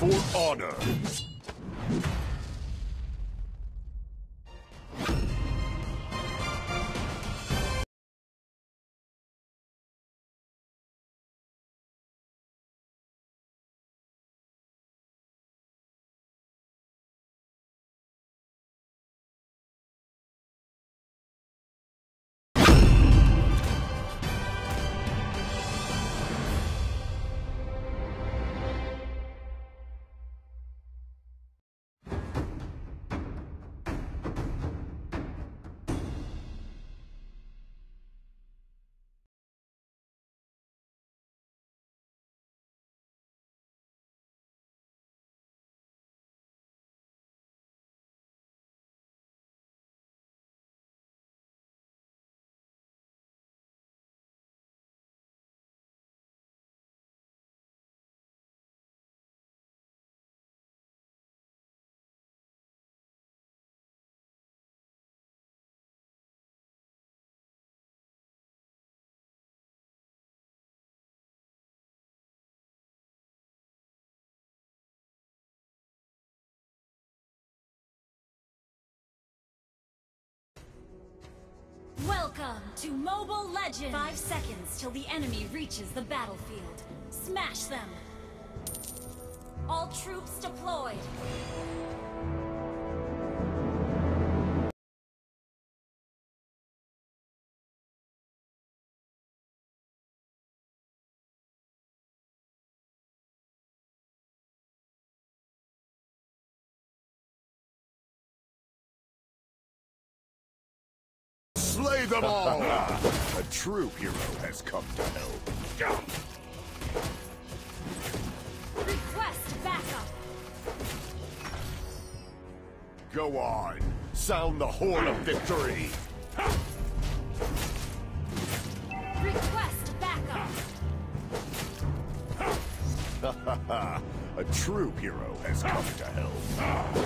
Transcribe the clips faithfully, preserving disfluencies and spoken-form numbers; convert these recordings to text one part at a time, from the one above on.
For honor. Welcome to Mobile Legends! Five seconds till the enemy reaches the battlefield. Smash them! All troops deployed! Slay them all! A true hero has come to help. Request backup! Go on! Sound the horn of victory! Request backup! A true hero has come to help.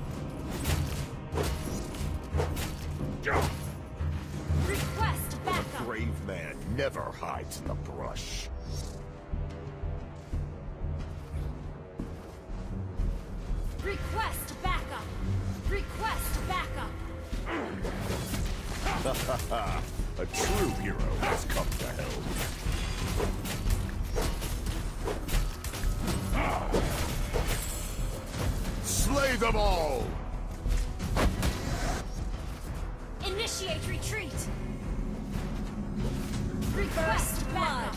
Request backup! A brave man never hides in the brush. Request backup! Request backup! A true hero has come to help. Slay them all! Initiate retreat! Request backup!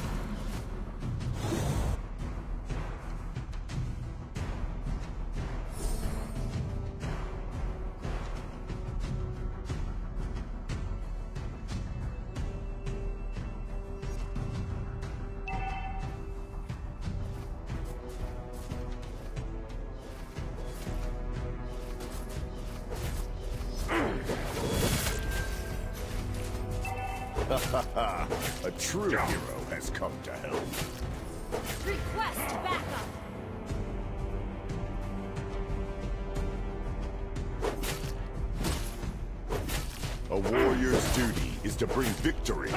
A true hero has come to help. Request backup! A warrior's duty is to bring victory.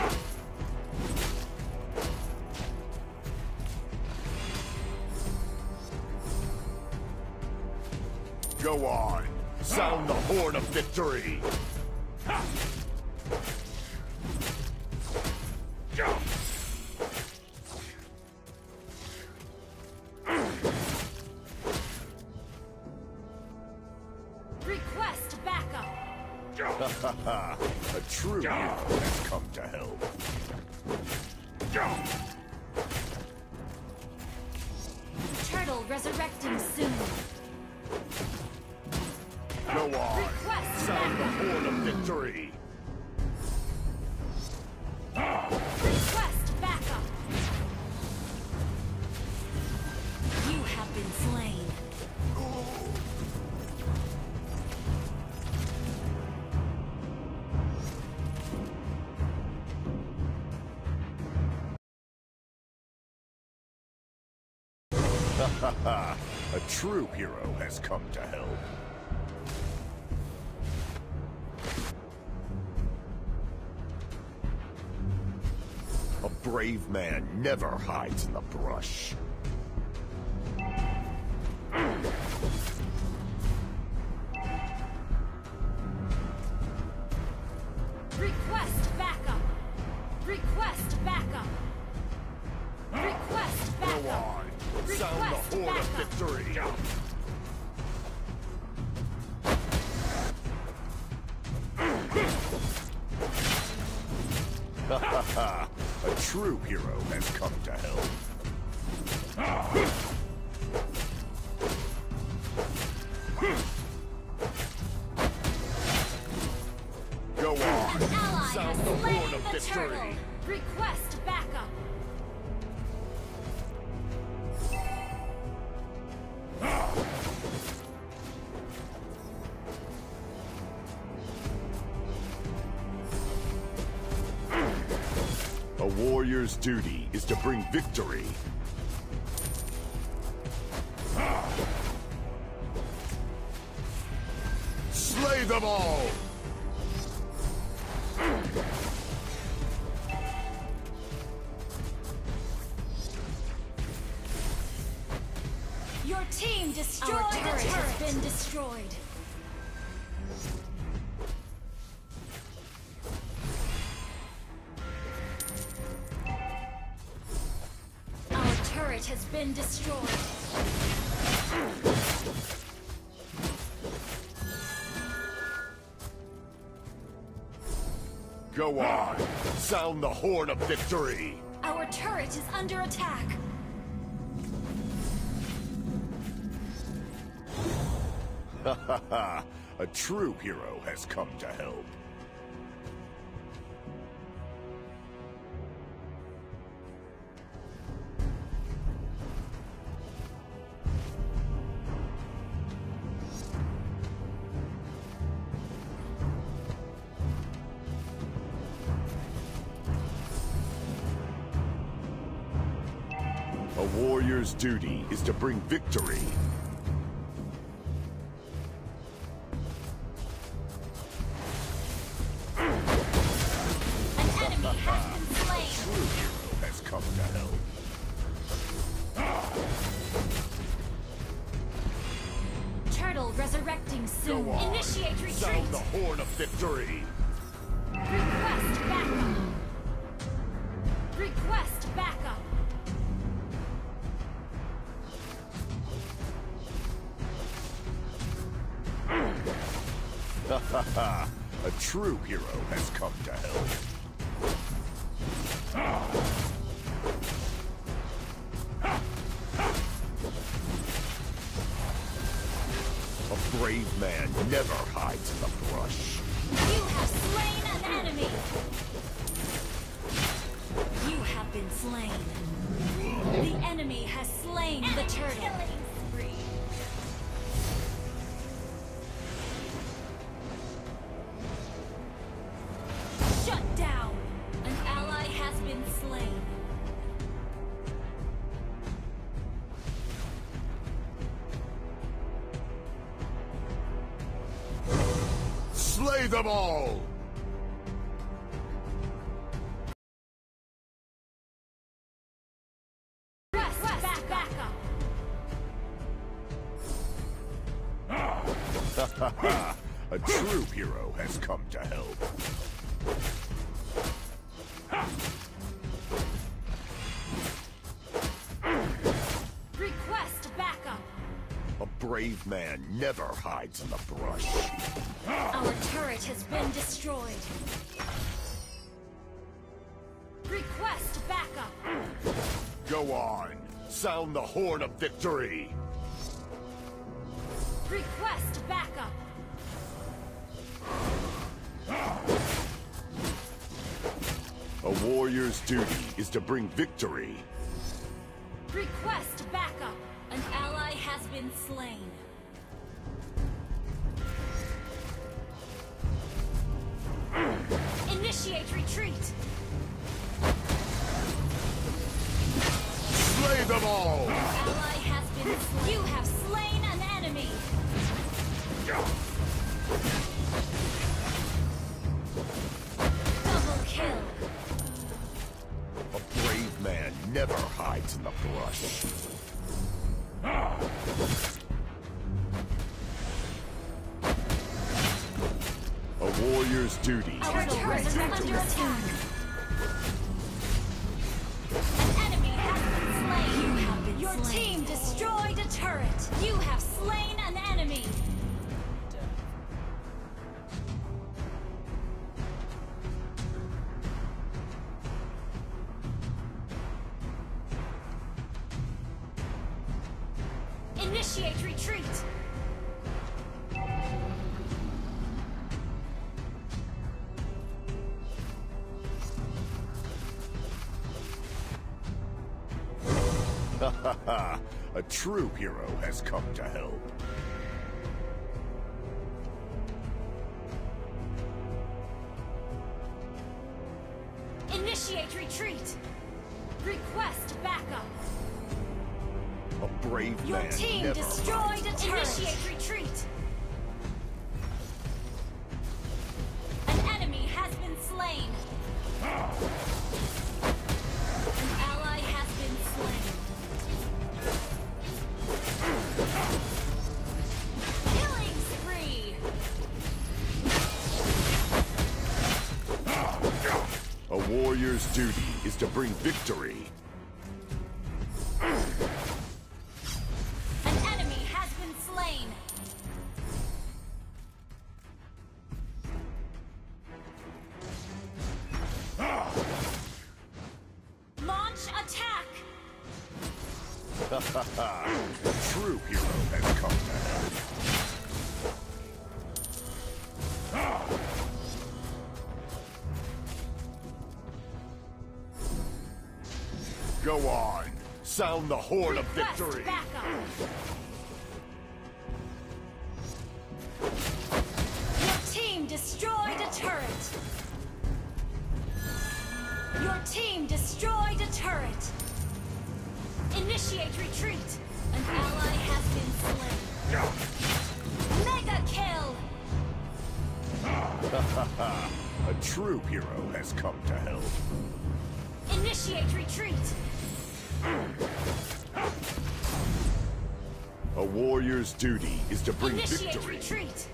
Go on! Sound the horn of victory! Request backup! A true hero has come to help. Turtle resurrecting soon. Go on! Request Sound the backup! horn of victory! Request backup! You have been slain. A true hero has come to help. A brave man never hides in the brush. Request backup. Request backup. Request Go backup. on. Sound Request the horn of backup. victory. A true hero has come to help. Go on. An ally Sound has the slain horn of the victory. turtle. Request backup. A warrior's duty is to bring victory. Slay them all! Your team destroyed. Our turret has been destroyed. Our turret has been destroyed. Go on! Sound the horn of victory! Our turret is under attack. Ha ha ha! A true hero has come to help. A warrior's duty is to bring victory. An enemy has been slain. True hero has come to help. Turtle resurrecting soon. Go on. Initiate retreat. Sound the horn of victory. Request backup. Request backup. Ha ha ha! A true hero has come to help. A brave man never hides in the brush. You have slain an enemy. You have been slain. The enemy has slain the turtle. Shut down. An ally has been slain. Slay them all! Request back backup. Ha ha ha! A true hero has come to help. Request backup. A brave man never hides in the brush. Our turret has been destroyed. Request backup. Go on! Sound the horn of victory! Request backup. A warrior's duty is to bring victory. Request backup. An ally has been slain. Initiate retreat. Slay them all! Ally has been slain. You have slain an enemy. Double kill. A brave man never hides in the brush. A warrior warrior's duty Our is to turret is bring under victory. attack. An enemy has been slain. You have been Your slain. Team destroyed a turret. You have slain an enemy. Initiate retreat. Ha ha ha! A true hero has come to help. Initiate retreat. Request backup. A brave Your man team never destroyed hides. a turret. Initiate retreat. An enemy has been slain. An ally has been slain. Killing spree. A warrior's duty is to bring victory. An enemy has been slain. Launch attack. Ha ha ha! A true hero has come to help. Go on! Sound the horn of Request victory! backup. Your team destroyed a turret. Your team destroyed a turret. Initiate retreat. An ally has been slain. Mega kill. A true hero has come to help. Initiate retreat. A warrior's duty is to bring Initiate victory. retreat.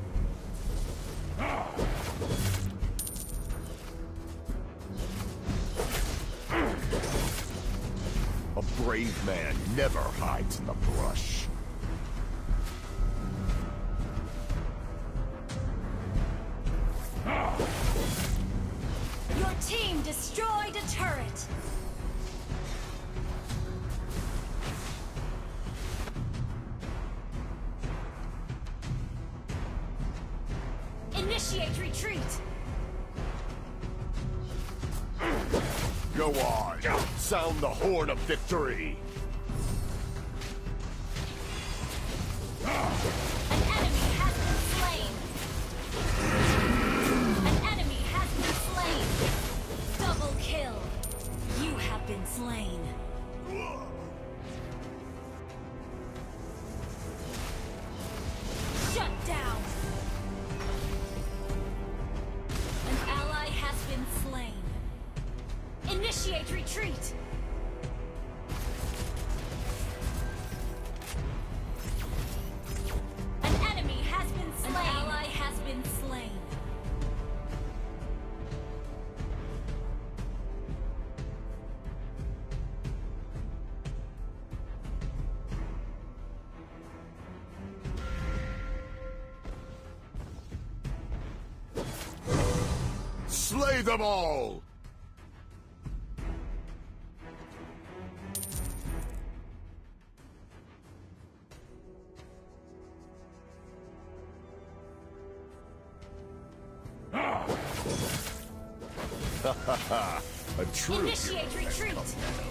A brave man never hides in the brush. Your team destroyed a turret. Initiate retreat. Go on! Sound the horn of victory! An enemy has been slain. An enemy has been slain. Double kill. You have been slain. Shut down. An ally has been slain. Initiate retreat. An enemy has been slain. An ally has been slain. Slay them all! A true Initiate hero has retreat. come to help.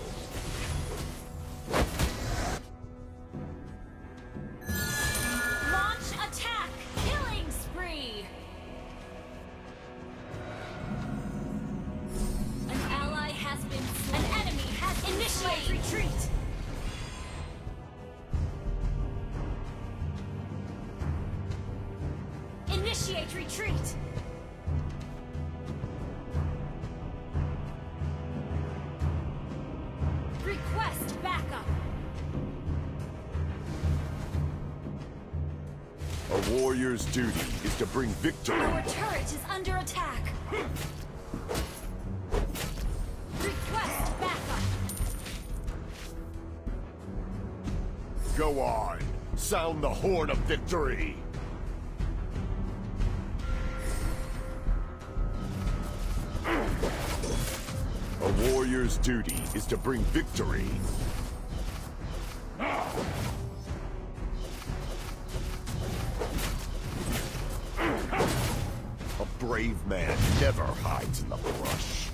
Launch attack. Killing spree. An ally has been slain. An enemy has initiate retreat. Initiate retreat. Request backup. A warrior's duty is to bring victory. Our turret is under attack. Request backup. Go on. Sound the horn of victory. A warrior's duty is to bring victory. A brave man never hides in the brush.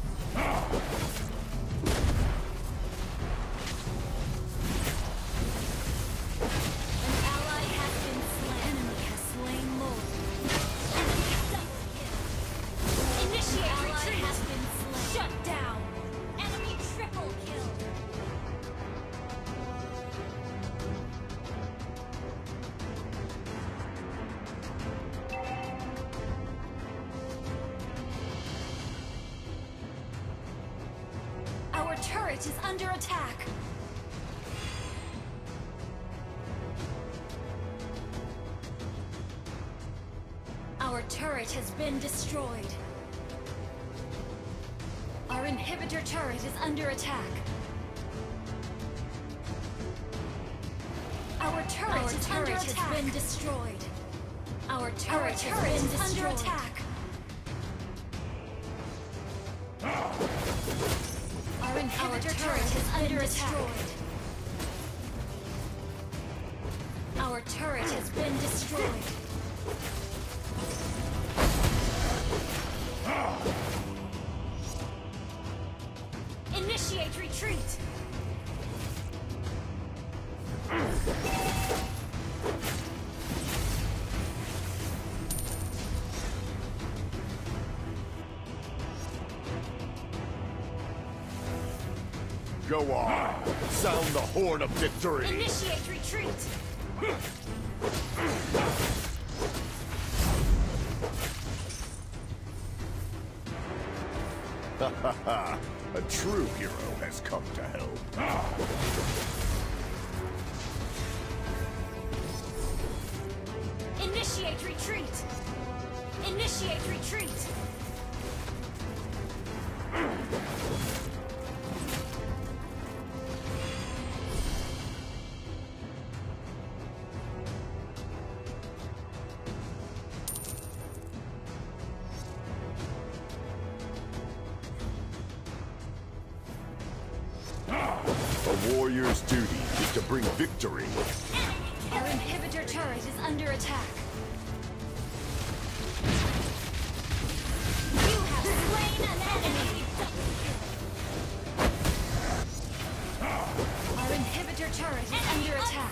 An ally has been slain. Enemy has slain Lord. Enemy double kill. Initiate ally retreat. Has been slain. Shut down. Enemy triple kill. Our turret is under attack. Our turret has been destroyed. Our inhibitor turret is under attack. Our turret, Our is turret under has attack. been destroyed. Our turret, Our turret has been is under attack. Our inhibitor Our turret is under attack. Our turret has been destroyed. Initiate retreat! Go on! Sound the horn of victory! Initiate retreat! Ha ha ha! A true hero has come to help. Initiate retreat! Initiate retreat! A warrior's duty is to bring victory. Our inhibitor turret is under attack. You have slain an enemy! Our inhibitor turret is enemy under attack.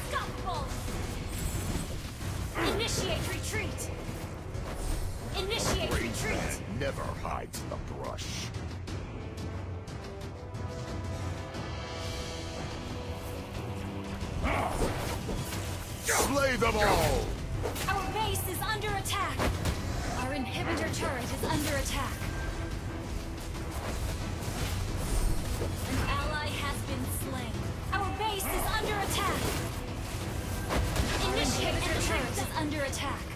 Initiate retreat! Initiate Brave retreat! man never hides in the brush. Slay them all! Our base is under attack! Our inhibitor turret is under attack. An ally has been slain. Our base is under attack! Initiate retreat is under attack.